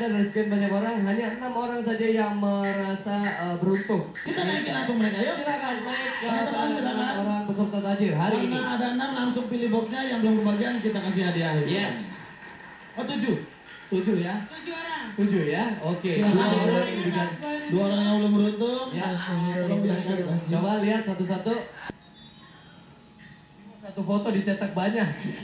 dari sekian banyak orang, hanya 6 orang saja yang merasa beruntung. Kita naikin langsung mereka, yuk. Silakan naik ke Silakan. orang peserta tajir hari ini. Karena ada 6 langsung pilih boxnya, yang belum kebagian kita kasih hadiah. Yes. Oh 7 ya? 7 orang. 7 ya, oke. Silakan. 2 orang yang belum beruntung. Ya, tolong diangkat. coba lihat satu-satu. Satu foto dicetak banyak.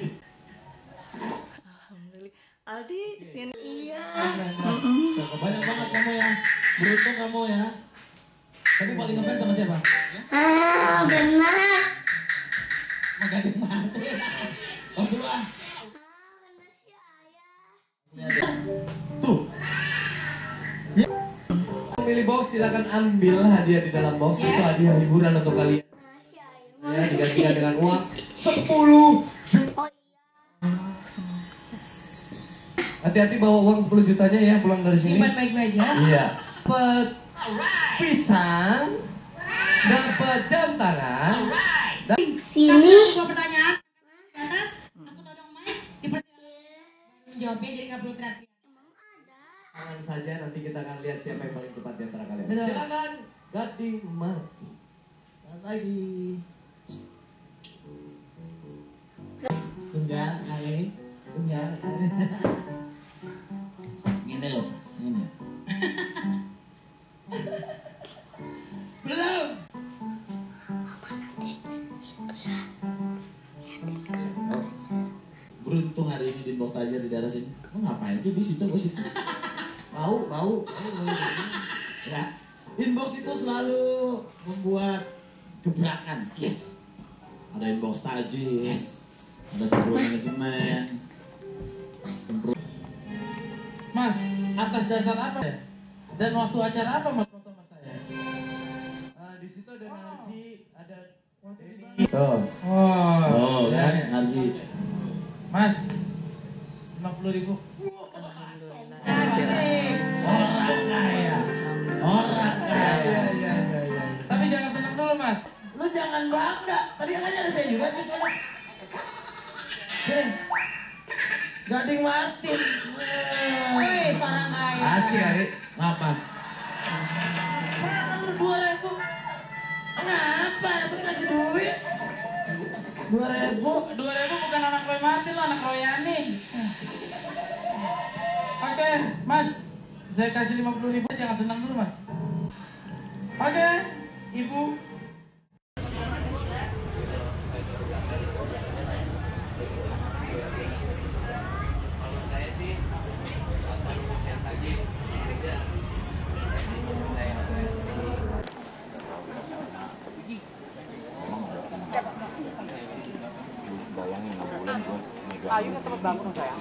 Aldi sini. Iya. Banyak banget kamu ya. Beruntung kamu ya. Tapi paling ngefans sama siapa? Benar. Gading mati. Oh dulu ah. Benar si ayah. Tuh. Pilih box, silakan ambil hadiah di dalam box. Itu hadiah hiburan untuk kalian. Benar si ayah. Ya, digantikan dengan uang 10 juta. Oh iya. Hati-hati bawa uang 10 jutanya ya pulang dari sini. Simpan baik-baik ya. Iya. Dapat pisang, dapat jam tangan. Sini. Dua pertanyaan. Di atas, aku todong mic, dipersilakan menjawabnya jadi nggak perlu teriak. Tangan saja, nanti kita akan lihat siapa yang paling cepat di antara kalian. Benar. Silakan Gading mati. Selamat pagi. Tunggal, kali. Tunggal. Gini loh, ini. Belum. Beruntung hari ini di box tajir di daerah sini. Kamu ngapain sih di situ bos itu? Mau. Ya, inbox itu selalu membuat gebrakan. Yes. Ada inbox tajir. Yes. Ada sempro manajemen. Sempro. Mas, atas dasar apa ya? Dan waktu acara apa mas foto mas saya? Di situ ada Narji, ada ini. Tuh. Oh, kan, Narji. Mas, 50.000. Asik. Orang kaya. Orang kaya. Iya. Tapi jangan senang dulu mas. Lu jangan bangga. Tadi kan ada saya juga tuh coba. Gading Martin. Wih, seorang kaya. Asik hari. Ngapa? Mana lu 2.000? Ngapa? Apa kasih duit? 2.000. 2.000 bukan anak Roy Martin lo, anak Royani. Oke, mas. Saya kasih 50.000, jangan senang dulu mas. Oke, ibu. Kayunya terus bangun sayang.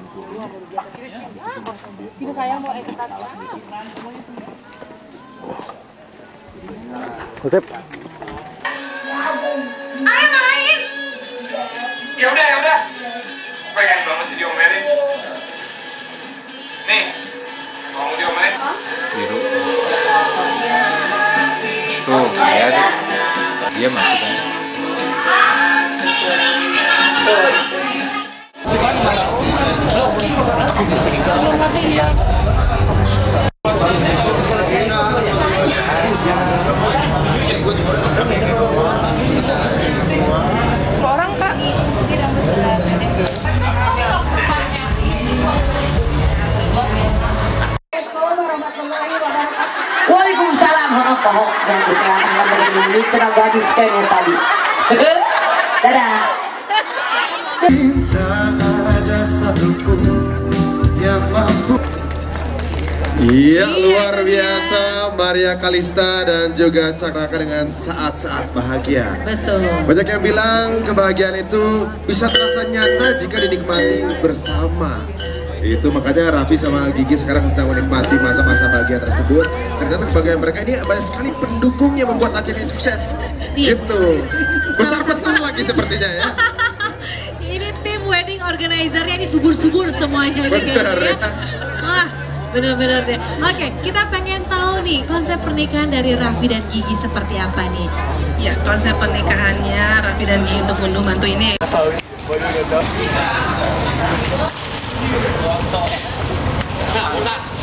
Sini sayang mau ikutan. Konsep. Ayo marahin. Ya udah. Pengen banget sih diomelin. Nih, mau diomelin? Biru. Tuh, ya. Dia masuk kan. Belum latihan. Orang kak. Waalaikumsalam warahmatullahi wabarakatuh. Ini tenaga gadis yang tadi. Dadah. Ada satupun yang mampu. Iya, luar biasa Maria Kalista dan juga Cakraka dengan saat-saat bahagia. Betul. Banyak yang bilang kebahagiaan itu bisa terasa nyata jika dinikmati bersama. Itu makanya Raffi sama Gigi sekarang sedang menikmati masa-masa bahagia tersebut. Ternyata kebahagiaan mereka ini banyak sekali pendukung yang membuat acara ini sukses. Gitu. Besar-besar lagi sepertinya ya. Ini tim wedding organizer-nya ini subur-subur semuanya. Benar ya. Wah, benar-benar deh. Oke, kita pengen tahu nih konsep pernikahan dari Raffi dan Gigi seperti apa nih? Ya, konsep pernikahannya Raffi dan Gigi untuk unduh mantu ini. Nah, udah.